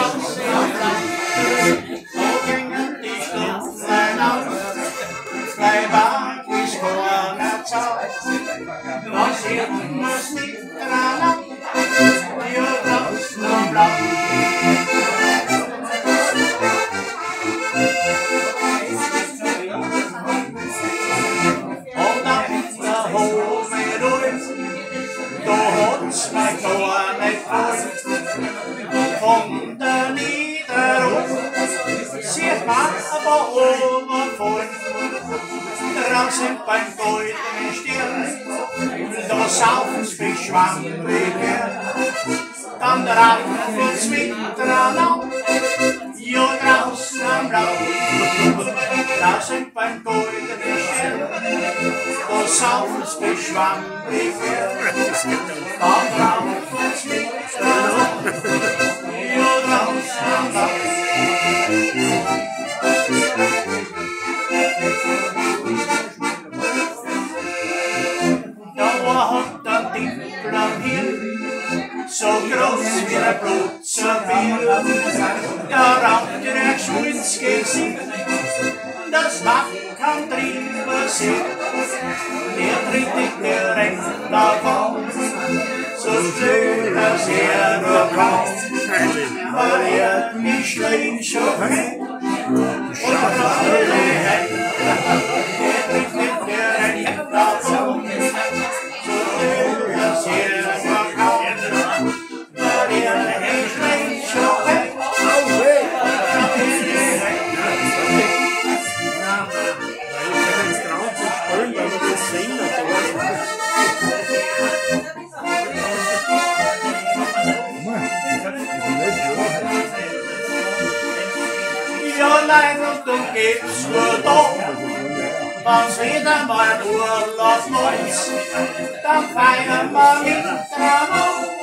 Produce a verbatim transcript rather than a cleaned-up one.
draußen im Land, so gingen die Stunden aus. Zwei Barkis Korner Zeit, was ihr uns nicht dran ab, hier draußen im Land. Und ab der Home durch, da hat's mich gar nicht voll. Von der Niederung sieht man aber oben voll. Draußen beim goldenen Stirn, da saufen's wie Schwammbeger. Dann rauft's miteinander, ja draußen am Land. Draußen beim goldenen Stirn, da saufen's wie Schwammbeger. Dann rauft's miteinander, ja draußen am Land. So groß wie ein Blutzerbir, da raucht der Schwulz Gesicht, das Nacken kann drüber sehen, der tritt nicht direkt davon, so schön dass er nur kommt, weil er mich schlecht schon kennt, und alle Hände, der tritt nicht direkt davon, so schön dass er nur kommt. Ja, nein, und du gibst nur doch, wenn's wieder mal Urlaub ist, dann feiern wir miteinander.